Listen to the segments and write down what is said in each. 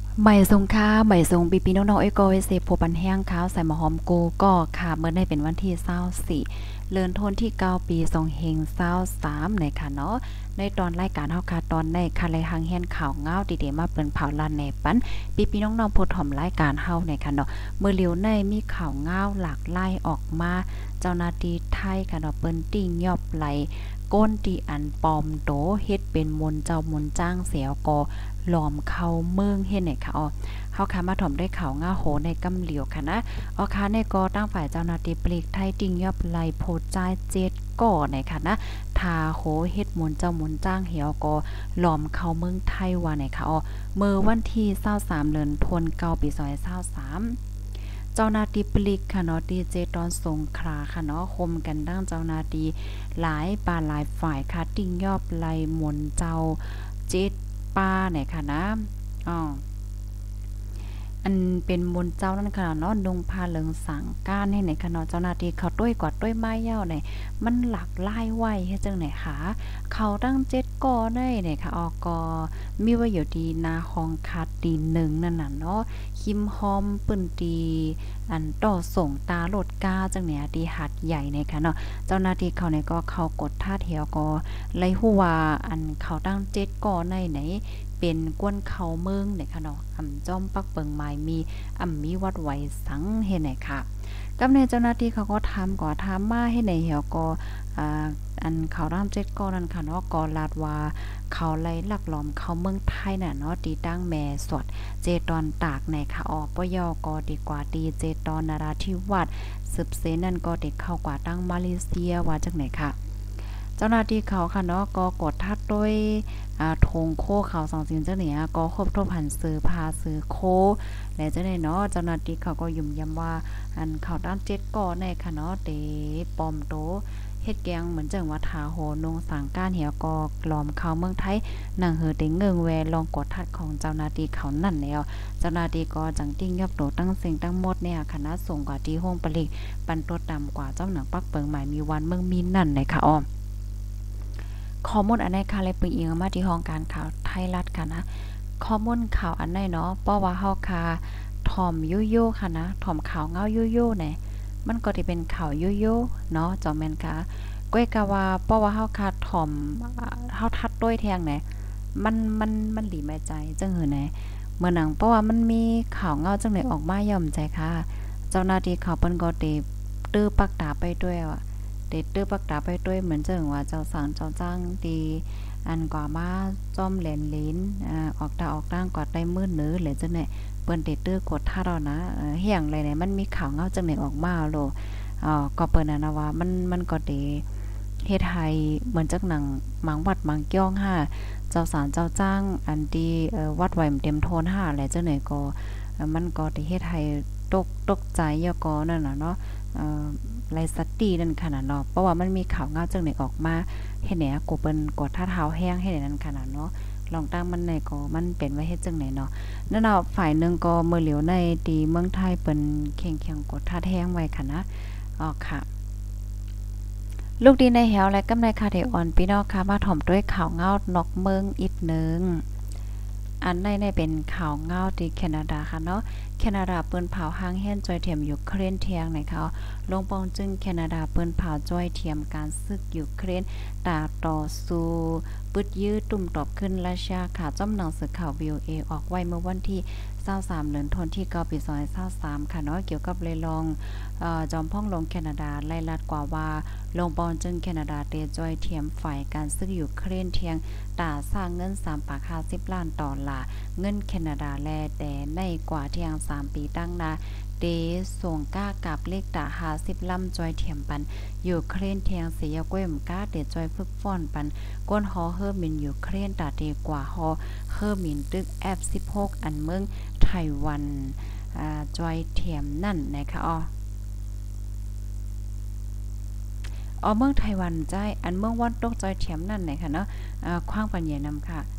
ใหม่ทรงค่าใหม่ทรงปีปีน้องๆไอ้ก็เซโพปันแห้งขาวใส่หมอหอมกูก็ค่ะเมื่อได้เป็นวันที่24เดือนธันวาคมที่9ปี2523ในค่ะเนาะในตอนรายการเฮาค่ะตอนในค่ะไลหังแฮนข่าวเงาดีๆมาเปิ้นเผาลานแหนปันปีน้องๆผู้ถ่อมรายการเฮาในค่ะเนาะเมื่อเร็วในมีข่าวเงาหลากหลายออกมาเจ้าหน้าที่ไทยค่ะเนาะเปิ้นติ้งยอบไหลก้นที่อันปลอมโตเฮ็ดเป็นมนต์เจ้ามนต์จ้างเสียวก็หลอมเข้าเมืองเฮ็ดไหนค่ะอ๋อเฮาค่ะมาถ่อมด้วยข่าวง่าโหในกำเหลียวค่ะนะอ๋อค่ะในก็ตั้งฝ่ายเจ้าหน้าที่ปลีกไทยติ้งยอบไหลโพดจ่าย7ก่อในค่ะนะทาโหเฮ็ดมนต์เจ้ามนต์จ้างเหี่ยวก็หลอมเข้าเมืองไทยว่าไหนค่ะอ๋อเมื่อวันที่23เดือนธันวาคมปี2023เจ้าหน้าที่ปลีกค่ะเนาะดีเจตอนสงขลาค่ะเนาะคมกันดั้งเจ้าหน้าที่หลายป่าหลายฝ่ายค่ะติ้งยอบไหลมนต์เจ้าเจ็ดป้าเนี่ยค่ะนะอ๋ออันเป็นมนต์เจ้านั่นค่ะเนาะนุงผ้าเหลืองสังก้านให้ไหนค่ะเนาะเจ้าหน้าที่เขาต้วยกว่าต้วยไม้ยาวไหนมันหลากหลายไว้เฮ็ดจังไหนคะเขาตั้ง7กอได้เนี่ยค่ะออกอมีไว้อยู่ดีนาคองคาตี1นั่นน่ะเนาะคิมฮอมปื้นตีอันต่อส่งตาโลดกาจังเนี่ยดีหัดใหญ่เนี่ยค่ะเนาะเจ้าหน้าที่เขาเนี่ยก็เขากดท่าเทียวก็ไล่ฮู้ว่าอันเขาตั้ง7กอในไหนเป็นกวนเขาเมืองเนี่ยค่ะเนาะจอมปักเปิงไม้มีมีวัดไหวสังเฮ็ดไหนค่ะกับในเจ้าหน้าที่เขาก็ถามก่อถามมาให้ในเหี่ยวก็อ่าอันเขาร่ำ7ก้อนั่นค่ะเนาะก็ลาดว่าเขาไล่ลักล้อมเขาเมืองไทยน่ะเนาะตีตั้งแม่สวดเจตอนตากในค่ะอปยก็ดีกว่าดีเจตอนนราธิวาสสืบเสนั่นก็เด็กเข้ากว่าตั้งมาเลเซียว่าจังไหนค่ะเจ้าหน้าที่เขาค่ะเนาะก็กดทัดด้วยธงโคเขาสองสินเจ้าเนี่ยก็ครบทบหันซื้อพาซื้อโคและเจ้าเนี่ยเนาะเจ้าหน้าที่เขาก็ยุ่มย้ำว่าอันเขาด้าน7ก่อในค่ะเนาะเตปอมโตเฮ็ดแกงเหมือนจังว่าทาโหนงสังก้านเหี่ยวก็ล้อมเขาเมืองไทยนางเฮอเต็งเงิงแวลองกดทัดของเจ้าหน้าที่เขานั่นแล้วเจ้าหน้าที่ก็จังติ้งยับโตตั้งเสียงตั้งหมดเนี่ยคณะส่งกว่าที่ห้องปลิกปันตัวต่ำกว่าเจ้าหนังปักเปิงหมายมีวันเมืองมีนั่นเลยค่ะอ้อมข้อมูลอันใดค่ะเลยปึงอิงมาที่ห้องการข่าวไทยรัฐค่ะนะข้อมูลข่าวอันใดเนาะเพราะว่าเฮาค่ะถ่อมยุโยค่ะนะถ่อมข่าวเงายุโยเนี่ยมันก็สิเป็นข่าวยุโยเนาะจอมแม่นค่ะก้อยกะว่าเพราะว่าเฮาค่ะถ่อมเฮาทัดด้วยแทงเนี่ยมันหลีแม่ใจจังหือแหนเมื่อหนังเพราะว่ามันมีข่าวเงาจังได๋ออกมาย่อมใจค่ะเจ้าหน้าที่เขาเปิ้นก็ได้ตื้อปักตาไปด้วยว่าเด็ดตื้อปักตาไปด้วยเหมือนจังว่าเจ้าสางเจ้าจ้างดีอันกว่ามาจ้อมแหลนลิ้นออกตาออกตั้งกว่าได้มืดนื้อเลยจังได๋เปิ้นได้ตื้อกดท่าเรานะเฮียงไรเนี่ยมันมีข่าวเงาจังได๋ออกมาโลก็เปิ้นน่ะนะว่ามันก็ได้เฮ็ดให้เหมือนจักหนังหมางวัดหมางก้องห้าเจ้าสารเจ้าจ้างอันที่วัดไหวเต็มโทนห้าแหละจังได๋ก็มันก็ได้เฮ็ดให้ตกใจยอก็นั่นน่ะเนาะไรสตินั่นขนาดเนาะเพราะว่ามันมีข่าวเงาจังได๋ออกมาเฮ็ดแหนกูเปิ้นกดท่าเท้าแห้งเฮ็ดนั่นขนาดเนาะลองตั้งมันไหนก็มันเป็นไว้เฮ็ดจังไหนเนาะนั่นเนาะฝ่ายนึงก็เมื่อเหลียวในตีเมืองไทยเปิ้นเข่งๆกดท่าแห้งไว้ค่ะนะค่ะลูกดีในแหวและกำไรคาเทออนพี่น้องค่ะมาถ่อมด้วยข่าวเงานอกเมืองอีกนึงอันในเป็นข่าวเงาที่แคนาดาค่ะเนาะแคนาดาเปิ้นเผาหางแห่นจอยเทียมยูเครนเทียงในเขาลงปองจึงแคนาดาเปิ้นเผาจอยเทียมการศึกยูเครนตาต่อสู้ปึดยื้อตุ่มตอบขึ้นราชาค่ะจ้อมหนังสือข่าว VOA ออกไว้เมื่อวันที่23เดือนธันวาคมที่9ปี2023ค่ะเนาะเกี่ยวกับเลยลองจอมพ่องลงแคนาดาไล่ลัดกว่าว่าลงปอนจึงแคนาดาเตจอยเทียมฝ่ายการซึกยูเครนเทียงตาสร้างเงิน3ปาก50ล้านดอลลาร์เงินแคนาดาแลแต่ในกว่าเที่ยง3ปีตั้งนาเดส่งก้ากับเลขตา50ลำจอยเทียมปันยูเครนเทียงเสียก้วยมก้าเดจอยฝึกฟ้อนปันก้นฮอเฮอร์มินยูเครนตาเดกว่าฮอเฮอร์มินตึก F16 อันเมืองไต้หวันจอยเทียมนั่นนะคะเมืองไต้หวันใจอันเมืองวันตกจอยเทียมนั่นนะคะเนาะขว้างปัญญานำค่ะ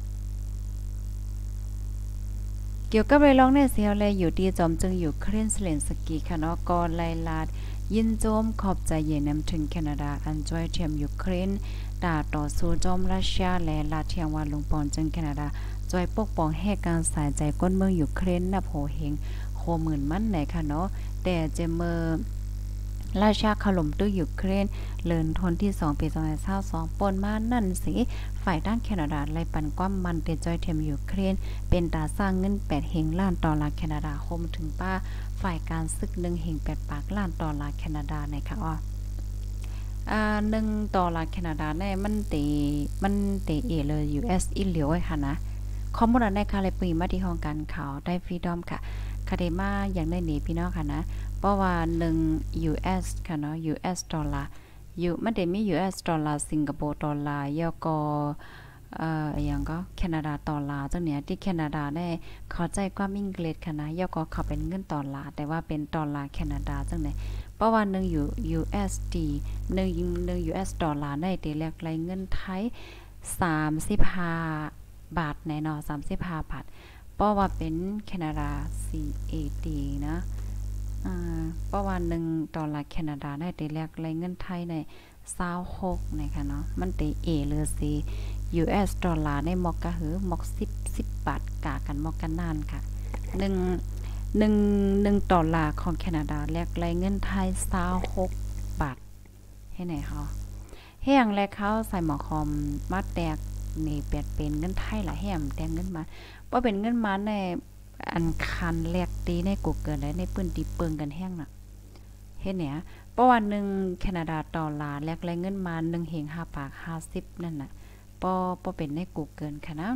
เกี่ยวกับเรื่องในเสียวแลอยู่ที่จอมจึงอยู่เครนเซเลนสกีค่ะเนาะกอไลลาดยินโจมขอบใจเย็นนำถึงแคนาดาอันจอยเทียมยูเครนตาต่อสู้จอมรัสเซียและลาเทียงว่าลงปอนจึงแคนาดาจอยปกป้องให้การสายใจก้นเมืองยูเครนนับโหเฮงโคหมื่นมันไหนค่ะเนาะแต่เจเมอราชาถล่มตู้ยูเครนเลินทนที่2ปี2022ปนมานั่นสิฝ่ายด้านแคนาดาไล่ปันความมันเตจอยเทมยูเครนเป็นตาสร้างเงิน8เฮงล้านดอลลาร์แคนาดาคมถึงป้าฝ่ายการซึก1เฮง8ปากล้านดอลลาร์แคนาดาในค่ะ1ดอลลาร์แคนาดาในมันเตเอเลย US อีเหลียวไว้ค่ะนะข้อมูลอันในค่ะเลยปีมาที่ห้องการข่าวได้ฟรีดอมค่ะคาเดมาอย่างได้หนีพี่น้องค่ะนะเพราะว่า1 US ค่ะเนาะ US ดอลลาร์มันได้มี US ดอลลาร์สิงคโปร์ดอลลาร์แล้วก็อย่างก็แคนาดาดอลลาร์จังเนี่ยที่แคนาดาได้เข้าใจความอังกฤษค่ะนะแล้วก็เขาเป็นเงินดอลลาร์แต่ว่าเป็นดอลลาร์แคนาดาจังเนี่ยเพราะว่า1 USD 1 US ดอลลาร์ได้ตีแลกไรเงินไทย35บาทแน่นอน35บาทเพราะว่าเป็นแคนาดา CAD นะเพราะว่า1ดอลลาร์แคนาดาได้ตีแลกไรเงินไทยใน26นะคะเนาะมันตีเอหรือ C US ดอลลาร์ในมอกกะหือมอก10บาทกากันมอกกันนานค่ะ1ดอลลาร์ของแคนาดาแลกไรเงินไทย26บาทให้ไหนคะแห้งแลกเขาใส่หมอคอมมาแตกนี่เปลี่ยนเป็นเงินไทยละแห้มแต่เงินมาบ่เป็นเงินมาในอันคันแลกตีในกูเกิลและในปื้นตีเปิงกันแห้งน่ะเฮ็ดเนี่ยเพราะว่า1แคนาดาดอลลาร์แลกไรเงินมา1เฮง5ปาก50นั่นน่ะบ่เป็นในกูเกิลค่ะนะ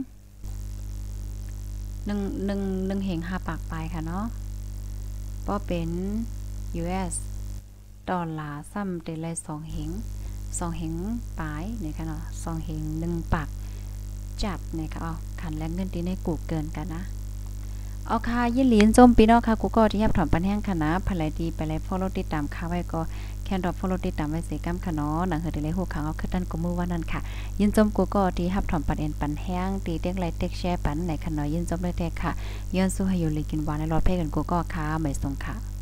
1เฮง5ปากปลายค่ะเนาะบ่เป็น US ดอลลาร์ซ้ำได้เลย2เฮงปลายนี่ค่ะเนาะ2เฮง1ปากจับนี่ค่ะคันแลกเงินที่ในกูเกิลกันนะเอาค่ะยินหลีนจมพี่น้องค่ะกูก็ที่ยับถอนปันแห้งค่ะนะภายดีไปไลฟ์ follow ติดตามค่ะไว้ก็แค่ดรอป follow ติดตามไว้เสกำค่ะเนาะหนังเฮอได้เลยฮู้ข่าวเอาคือดันกูมือว่านั่นค่ะยินจมกูก็ที่ยับถอนปันเอ็นปันแห้งตีเต็กไลค์เต็กแชร์ปันไหนค่ะเนาะยินจมเลยแท้ค่ะย้อนสู้ให้อยู่ลีกินหวานในรอดเพ่กันกูก็ค่ะไม่ส่งค่ะ